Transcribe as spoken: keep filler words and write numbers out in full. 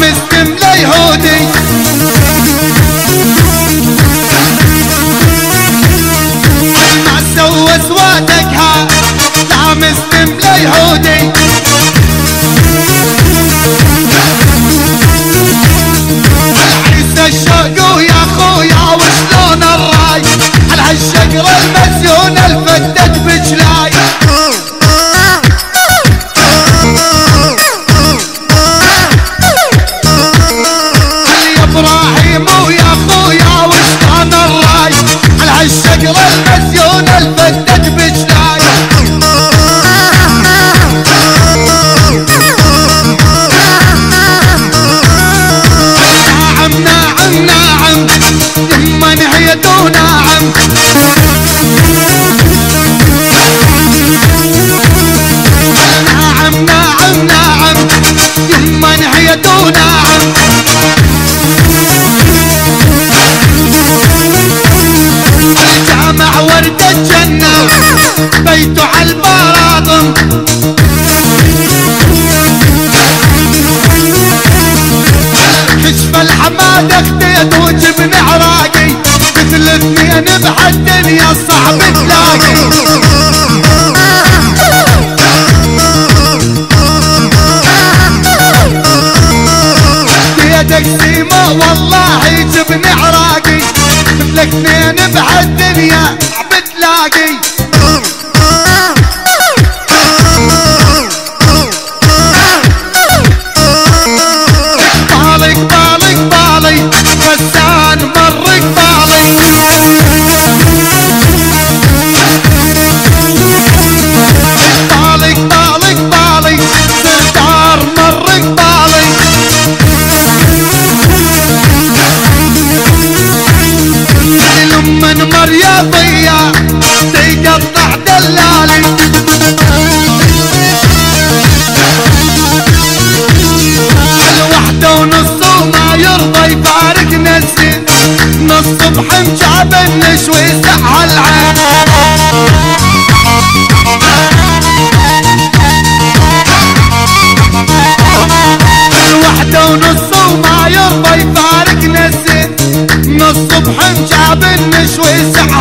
مسلم ليهودي ما سوى سواتك ها لا مسلم ليهودي عيسى الشوق يا خويا وشلون الراي على هالشقرة المسيونة الفتت بجلاي علي ابراهيم ويا خويا وشلون الراي على هالشقرة المسيونة الفتت بجلاي ناعم ناعم ناعم يما نهيت وناعم ناعم ناعم ناعم يما نهيت وناعم الجامع ورد الجنة بيته عالبراطم كشف الحمادة اختيت وجبن عراقي مثل اثنين بهالدنيا صعب تلاقي يدك سيما والله جبن عراقي مثل اثنين بهالدنيا بتلاقي قبالي قبالي قبالي غسان مر قبالي قبالي قبالي قبالي سردار مر قبالي لمن مريضية تقطع دلالي الوحدة ونص وما يرضى يفارق نفسي نص صبح مجاب النشوي سح العين الوحدة ونص وما يرضى يفارق نفسي نص صبح مجاب النشوي سح